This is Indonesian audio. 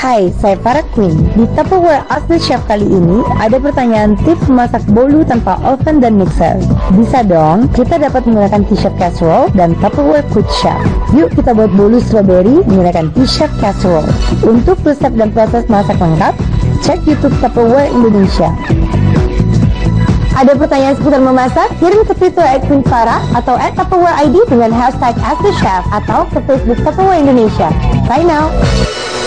Hai, saya Farah Queen. Di Tupperware Ask the Chef kali ini ada pertanyaan tips memasak bolu tanpa oven dan mixer. Bisa dong, kita dapat menggunakan t-shirt casserole dan Tupperware Quick Chef. Yuk kita buat bolu strawberry menggunakan t-shirt casserole. Untuk resep dan proses masak lengkap, cek YouTube Tupperware Indonesia. Ada pertanyaan seputar memasak? Kirim ke Twitter @queenfarah atau @tupperwareid dengan hashtag #AskTheChef atau ke Facebook Tupperware Indonesia. Bye now!